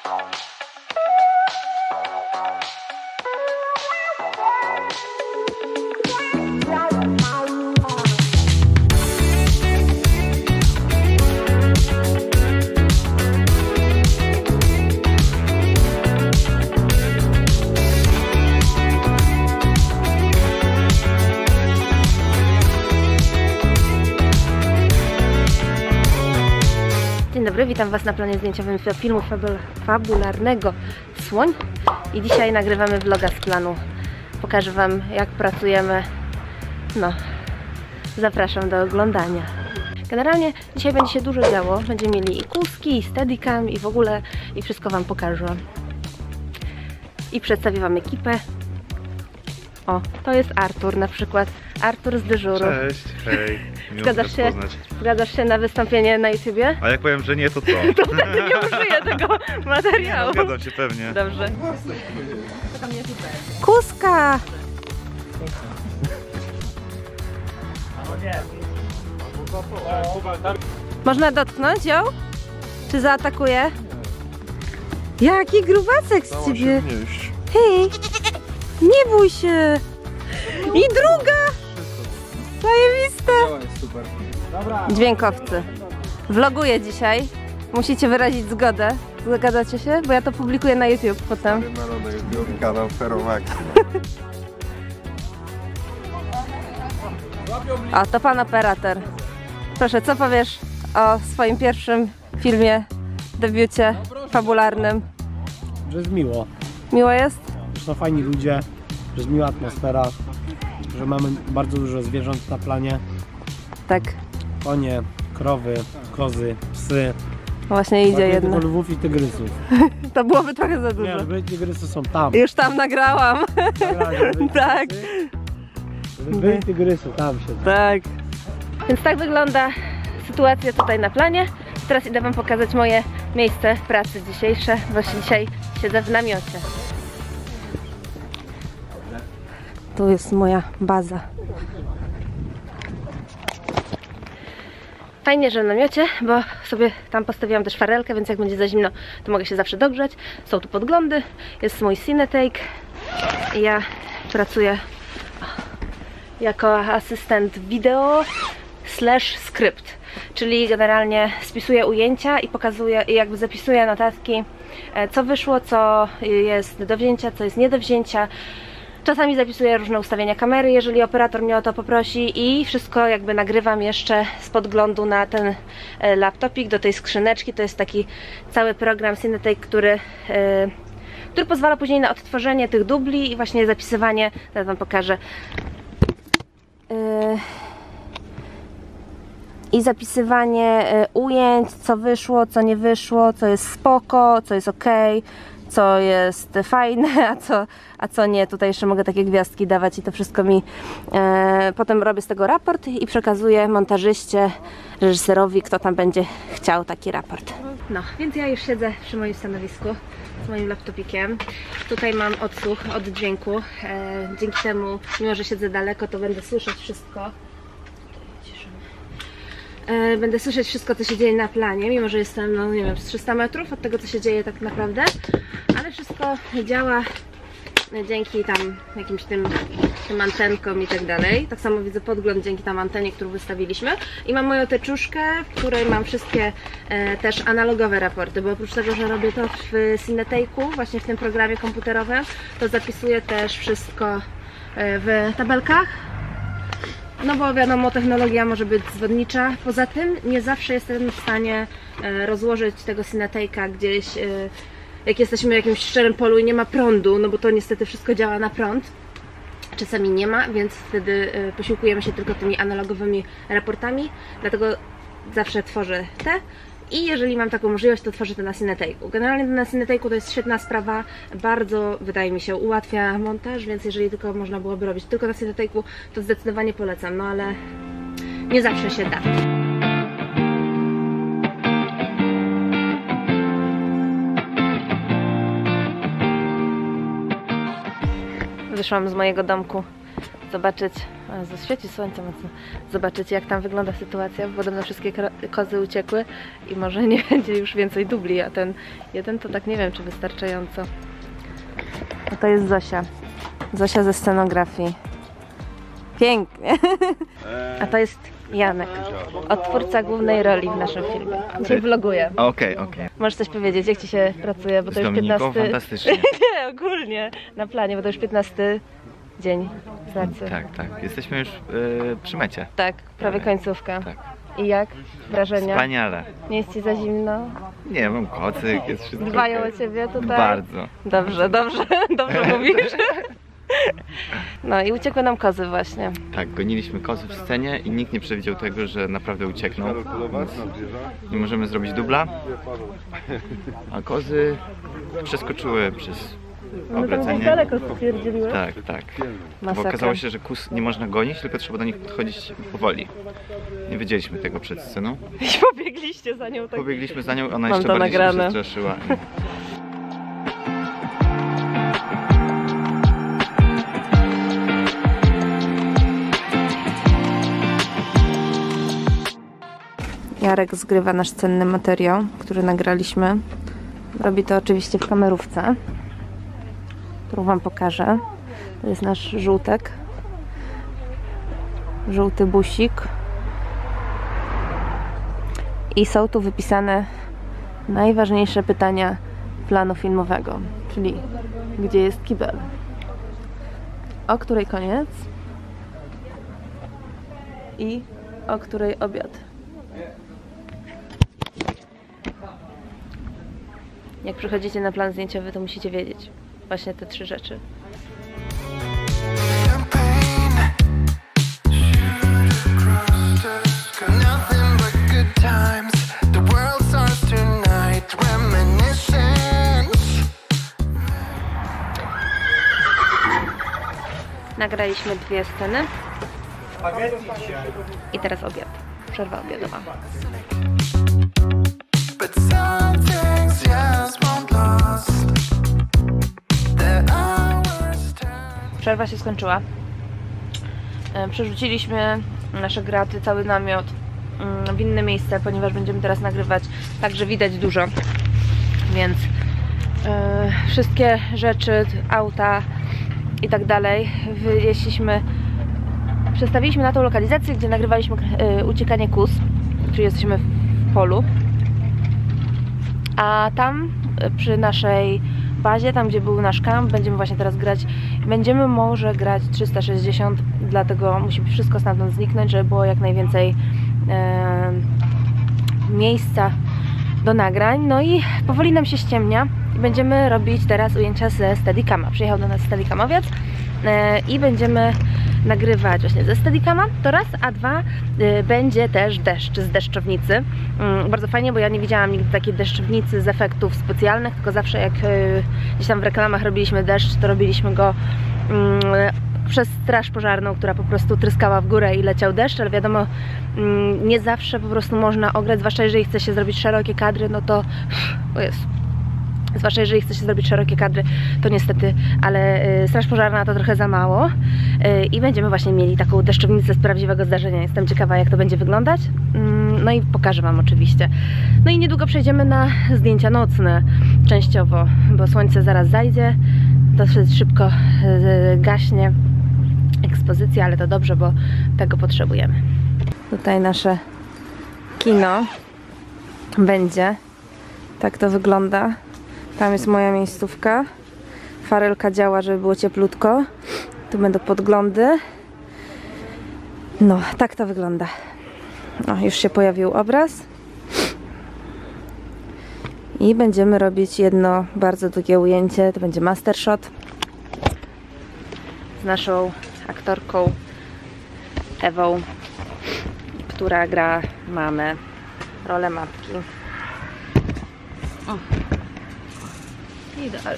Dzień dobry, witam Was na planie zdjęciowym filmu fabularnego Słoń i dzisiaj nagrywamy vloga z planu. Pokażę Wam, jak pracujemy. No, zapraszam do oglądania. Generalnie dzisiaj będzie się dużo działo. Będziemy mieli i kózki, i steadicam, i w ogóle, i wszystko Wam pokażę. I przedstawię Wam ekipę. O, to jest Artur na przykład. Artur z dyżuru. Cześć, hej. Zgadzasz się na wystąpienie na YouTubie? A jak powiem, że nie, to co? To wtedy nie użyję tego materiału. Zgadzam się pewnie. Dobrze. Kózka! Można dotknąć ją? Czy zaatakuje? Jaki grubasek z ciebie! Hej! Nie bój się! I druga! Zajebiste! Dźwiękowcy. Vloguję dzisiaj. Musicie wyrazić zgodę. Zgadzacie się? Bo ja to publikuję na YouTube potem. Kanał Feromax. O, to pan operator. Proszę, co powiesz o swoim pierwszym filmie, debiucie fabularnym? Że jest miło. Miło jest? Że są fajni ludzie, że jest miła atmosfera, że mamy bardzo dużo zwierząt na planie. Tak. Konie, krowy, kozy, psy. Właśnie idzie jedno. Lwów i tygrysów. To byłoby trochę za dużo. Nie, tygrysy są tam. Już tam nagrałam. Tak. Byli tygrysy, tam się. Tak. Więc tak wygląda sytuacja tutaj na planie. Teraz idę Wam pokazać moje miejsce pracy dzisiejsze. Właśnie dzisiaj siedzę w namiocie. Tu jest moja baza. Fajnie, że w namiocie, bo sobie tam postawiłam też farelkę, więc jak będzie za zimno, to mogę się zawsze dogrzeć. Są tu podglądy, jest mój Cinetake i ja pracuję jako asystent wideo / skrypt, czyli generalnie spisuję ujęcia i pokazuję, i jakby zapisuję notatki, co wyszło, co jest do wzięcia, co jest nie do wzięcia. Czasami zapisuję różne ustawienia kamery, jeżeli operator mnie o to poprosi, i wszystko jakby nagrywam jeszcze z podglądu na ten laptopik, do tej skrzyneczki. To jest taki cały program Cinetake, który pozwala później na odtworzenie tych dubli i właśnie zapisywanie. Teraz Wam pokażę. I zapisywanie ujęć, co wyszło, co nie wyszło, co jest spoko, co jest ok, co jest fajne, a co nie. Tutaj jeszcze mogę takie gwiazdki dawać i to wszystko mi potem robię z tego raport i przekazuję montażyście, reżyserowi, kto tam będzie chciał taki raport. No, więc ja już siedzę przy moim stanowisku z moim laptopikiem. Tutaj mam odsłuch od dźwięku. Dzięki temu, mimo że siedzę daleko, to będę słyszeć wszystko. Będę słyszeć wszystko, co się dzieje na planie, mimo że jestem, no nie wiem, z 300 metrów od tego, co się dzieje tak naprawdę, ale wszystko działa dzięki tam jakimś tym antenkom i tak dalej. Tak samo widzę podgląd dzięki tam antenie, którą wystawiliśmy, i mam moją teczuszkę, w której mam wszystkie też analogowe raporty, bo oprócz tego, że robię to w Cinetake'u, właśnie w tym programie komputerowym, to zapisuję też wszystko w tabelkach. No bo wiadomo, technologia może być zwodnicza. Poza tym nie zawsze jestem w stanie rozłożyć tego Cinetake'a gdzieś, jak jesteśmy w jakimś szczerym polu i nie ma prądu, no bo to niestety wszystko działa na prąd. Czasami nie ma, więc wtedy posiłkujemy się tylko tymi analogowymi raportami, dlatego zawsze tworzę te. I jeżeli mam taką możliwość, to tworzę to na Cinetake'u. Generalnie na Cinetake'u to jest świetna sprawa, bardzo, wydaje mi się, ułatwia montaż, więc jeżeli tylko można byłoby robić tylko na Cinetake'u, to zdecydowanie polecam, no ale nie zawsze się da. Wyszłam z mojego domku zobaczyć, świeci słońce mocno, zobaczyć jak tam wygląda sytuacja, bo podobno wszystkie kozy uciekły i może nie będzie już więcej dubli, a ten jeden to tak nie wiem, czy wystarczająco. A to jest Zosia. Zosia ze scenografii. Pięknie. A to jest Janek, odtwórca głównej roli w naszym filmie. Dzisiaj vloguję. Okej. Możesz coś powiedzieć, jak Ci się pracuje, bo to Z już Dominiką 15... fantastycznie. Nie, ogólnie na planie, bo to już 15 dzień pracy. Tak. Jesteśmy już przy mecie. Tak, prawie końcówka. Tak. I jak? Wrażenia? Wspaniale. Nie jest Ci za zimno? Nie, mam kocyk, jest wszystko. Dbają okej. o Ciebie tutaj? Bardzo. Dobrze mówisz. No i uciekły nam kozy właśnie. Tak, goniliśmy kozy w scenie i nikt nie przewidział tego, że naprawdę uciekną. Więc nie możemy zrobić dubla. A kozy przeskoczyły przez obracenie. daleko stwierdziliły. Tak. Bo Masakra. okazało się, że kus nie można gonić, tylko trzeba do nich podchodzić powoli. Nie wiedzieliśmy tego przed sceną. I pobiegliście za nią tak. Pobiegliśmy za nią, ona Mam jeszcze to bardziej nagrane. się przestraszyła. Jarek zgrywa nasz cenny materiał, który nagraliśmy. Robi to oczywiście w kamerówce, którą Wam pokażę. To jest nasz żółtek. Żółty busik. I są tu wypisane najważniejsze pytania planu filmowego, czyli gdzie jest kibel, o której koniec i o której obiad. Jak przychodzicie na plan zdjęciowy, to musicie wiedzieć właśnie te 3 rzeczy. Nagraliśmy 2 sceny i teraz obiad. Przerwa obiadowa. Przerwa się skończyła. Przerzuciliśmy nasze graty, cały namiot w inne miejsce, ponieważ będziemy teraz nagrywać, także widać dużo, więc wszystkie rzeczy, auta i tak dalej przestawiliśmy na tą lokalizację, gdzie nagrywaliśmy uciekanie kus, czyli jesteśmy w polu, a tam przy naszej bazie, tam gdzie był nasz kamp, będziemy właśnie teraz grać. Będziemy może grać 360, dlatego musi wszystko stamtąd zniknąć, żeby było jak najwięcej miejsca do nagrań. No i powoli nam się ściemnia i będziemy robić teraz ujęcia ze Steadicama. Przyjechał do nas Steadicamowiec i będziemy nagrywać właśnie ze Steadicama, to raz, a 2 będzie też deszcz z deszczownicy. Bardzo fajnie, bo ja nie widziałam nigdy takiej deszczownicy z efektów specjalnych, tylko zawsze jak gdzieś tam w reklamach robiliśmy deszcz, to robiliśmy go przez straż pożarną, która po prostu tryskała w górę i leciał deszcz, ale wiadomo, nie zawsze po prostu można ograć, zwłaszcza jeżeli chce się zrobić szerokie kadry, no to zwłaszcza jeżeli chce się zrobić szerokie kadry, to niestety, ale straż pożarna to trochę za mało i będziemy właśnie mieli taką deszczownicę z prawdziwego zdarzenia. Jestem ciekawa, jak to będzie wyglądać, no i pokażę Wam oczywiście. No i niedługo przejdziemy na zdjęcia nocne częściowo, bo słońce zaraz zajdzie, dosyć szybko gaśnie ekspozycja, ale to dobrze, bo tego potrzebujemy. Tutaj nasze kino będzie, tak to wygląda. Tam jest moja miejscówka. Farelka działa, żeby było cieplutko. Tu będą podglądy. No, tak to wygląda. O, już się pojawił obraz. I będziemy robić jedno bardzo długie ujęcie. To będzie master shot z naszą aktorką Ewą, która gra mamę, rolę matki. O. Ideal.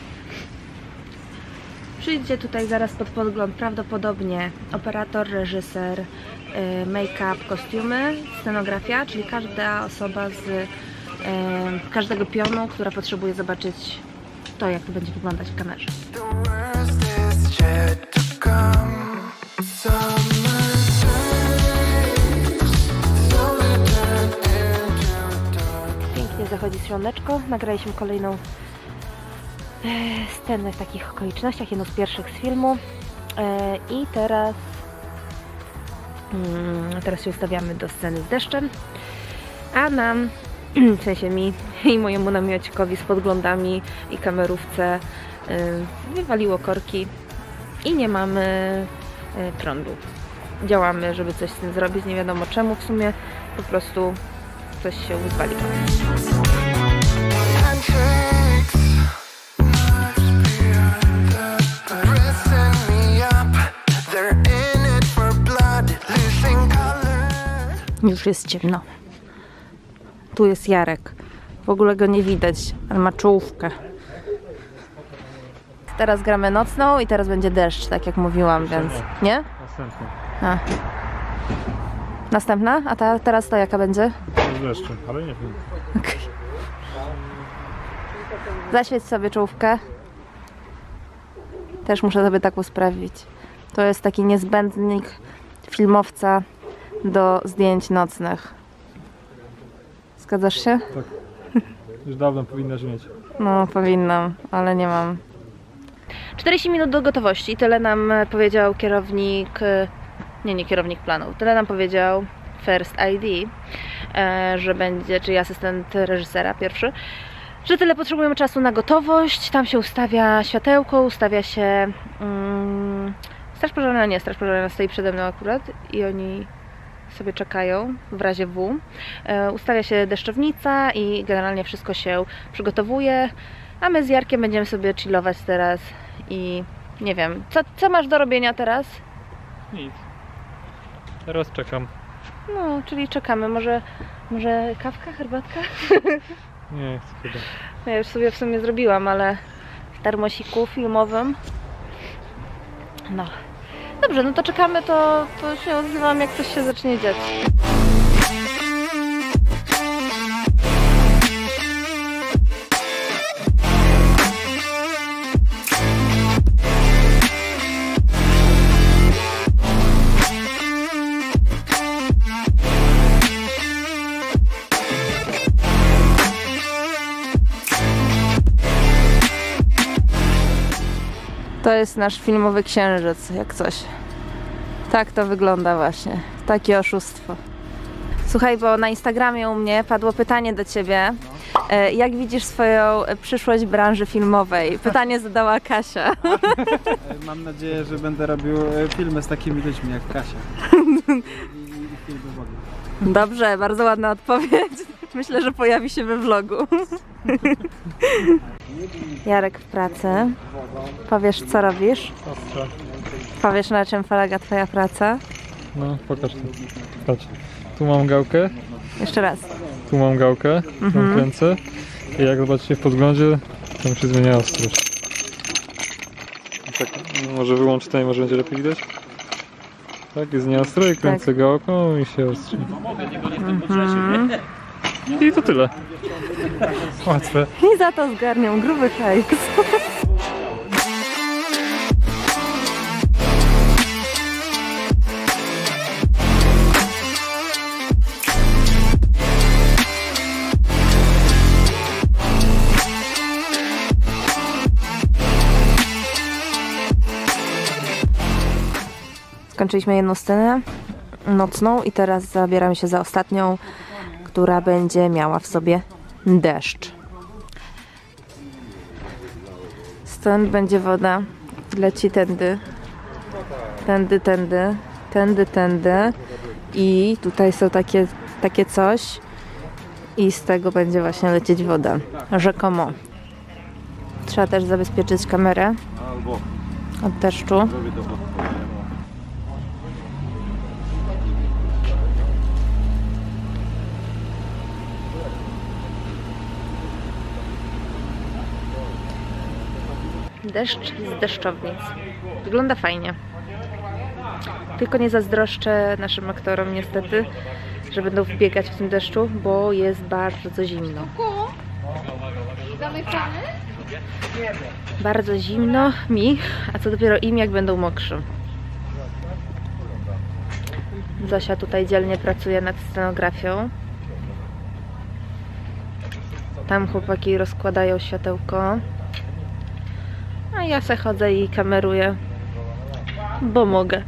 Przyjdzie tutaj zaraz pod podgląd prawdopodobnie operator, reżyser, make-up, kostiumy, scenografia, czyli każda osoba z każdego pionu, która potrzebuje zobaczyć to, jak to będzie wyglądać w kamerze. Pięknie zachodzi słoneczko. Nagraliśmy kolejną scenę w takich okolicznościach, jedną z pierwszych z filmu. I teraz się ustawiamy do sceny z deszczem, a nam, w sensie mi i mojemu namiocikowi z podglądami i kamerówce wywaliło korki i nie mamy prądu. Działamy, żeby coś z tym zrobić, nie wiadomo czemu w sumie, po prostu coś się wywaliło. Już jest ciemno. Tu jest Jarek. W ogóle go nie widać, ale ma czołówkę. Teraz gramy nocną i teraz będzie deszcz, tak jak mówiłam, więc... Nie? Następny. A. Następna? A teraz to jaka będzie? Z deszczu, ale nie wiem. Okay. Zaświeć sobie czołówkę. Też muszę sobie taką sprawić. To jest taki niezbędnik filmowca do zdjęć nocnych. Zgadzasz się? Tak. Już dawno powinnaś mieć. No, powinnam, ale nie mam. 40 minut do gotowości. Tyle nam powiedział kierownik... Nie kierownik planu. Tyle nam powiedział First ID, że będzie, czyli asystent reżysera pierwszy, że tyle potrzebujemy czasu na gotowość. Tam się ustawia światełko, ustawia się... Straż pożarna nie, straż pożarna stoi przede mną akurat i oni sobie czekają w razie W. Ustawia się deszczownica i generalnie wszystko się przygotowuje, a my z Jarkiem będziemy sobie chillować teraz i nie wiem, co masz do robienia teraz? Nic. Teraz czekam. No, czyli czekamy. Może kawka, herbatka? Nie chcę chyba. Ja już sobie w sumie zrobiłam, ale w termosiku filmowym. No. Dobrze, no to czekamy, to się odzywam, jak coś się zacznie dziać. To jest nasz filmowy księżyc, jak coś. Tak to wygląda właśnie. Takie oszustwo. Słuchaj, bo na Instagramie u mnie padło pytanie do Ciebie. Jak widzisz swoją przyszłość w branży filmowej? Pytanie zadała Kasia. Mam nadzieję, że będę robił filmy z takimi ludźmi jak Kasia. I filmy w ogóle. Dobrze, bardzo ładna odpowiedź. Myślę, że pojawi się we vlogu. Jarek w pracy. Powiesz, co robisz? Ostra. Powiesz, na czym polega Twoja praca? No, pokaż tu. Patrz. Tu mam gałkę. Jeszcze raz. Tu mam gałkę. Tą kręcę. I jak zobaczycie w podglądzie, tam się zmienia ostrość. Tak, może wyłączę tutaj, może będzie lepiej widać. Tak, jest nieostro i kręcę gałką i się ostrzy. I to tyle. Łatwe. I za to zgarnią gruby hajs. Skończyliśmy jedną scenę nocną i teraz zabieramy się za ostatnią, która będzie miała w sobie deszcz. Stąd będzie woda, leci tędy, tędy i tutaj są takie coś i z tego będzie właśnie lecieć woda, rzekomo. Trzeba też zabezpieczyć kamerę od deszczu. Deszcz z deszczownic. Wygląda fajnie. Tylko nie zazdroszczę naszym aktorom niestety, że będą wbiegać w tym deszczu, bo jest bardzo zimno. Bardzo zimno mi, a co dopiero im, jak będą mokrzy. Zosia tutaj dzielnie pracuje nad scenografią. Tam chłopaki rozkładają światełko. A ja se chodzę i kameruję, bo mogę.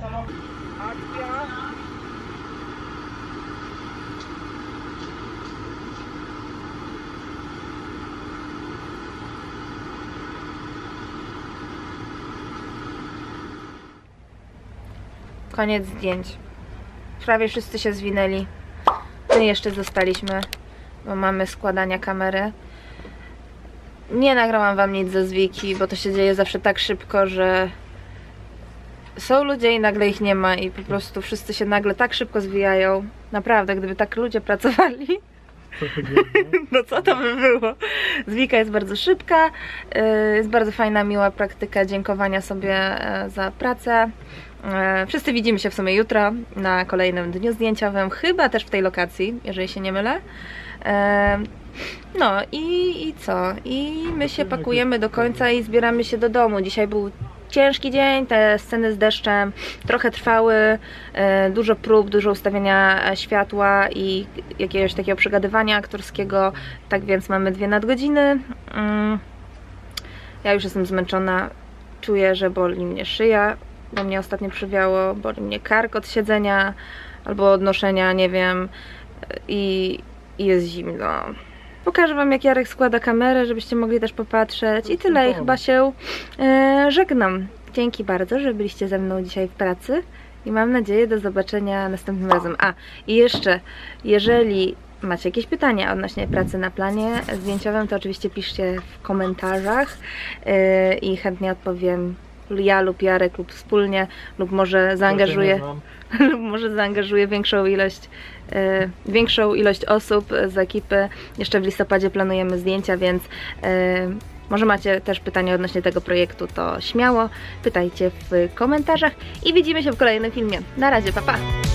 Koniec zdjęć. Prawie wszyscy się zwinęli. My jeszcze zostaliśmy, bo mamy składania kamery. Nie nagrałam wam nic ze zwiki, bo to się dzieje zawsze tak szybko, że są ludzie i nagle ich nie ma i po prostu wszyscy się nagle tak szybko zwijają. Naprawdę, gdyby tak ludzie pracowali, no co to by było? Zwika jest bardzo szybka, jest bardzo fajna, miła praktyka dziękowania sobie za pracę. Wszyscy widzimy się w sumie jutro na kolejnym dniu zdjęciowym, chyba też w tej lokacji, jeżeli się nie mylę. No i co? I my się pakujemy do końca i zbieramy się do domu. Dzisiaj był ciężki dzień, te sceny z deszczem trochę trwały, dużo prób, dużo ustawiania światła i jakiegoś takiego przegadywania aktorskiego, tak więc mamy 2 nadgodziny. Ja już jestem zmęczona, czuję, że boli mnie szyja, bo mnie ostatnio przywiało, boli mnie kark od siedzenia albo od noszenia, nie wiem, i jest zimno. Pokażę wam, jak Jarek składa kamerę, żebyście mogli też popatrzeć i tyle, i chyba się żegnam. Dzięki bardzo, że byliście ze mną dzisiaj w pracy i mam nadzieję do zobaczenia następnym razem. A, i jeszcze, jeżeli macie jakieś pytania odnośnie pracy na planie zdjęciowym, to oczywiście piszcie w komentarzach i chętnie odpowiem. Ja lub Jarek lub wspólnie, lub może zaangażuję większą ilość osób z ekipy. Jeszcze w listopadzie planujemy zdjęcia, więc może macie też pytania odnośnie tego projektu, to śmiało pytajcie w komentarzach i widzimy się w kolejnym filmie. Na razie, pa pa!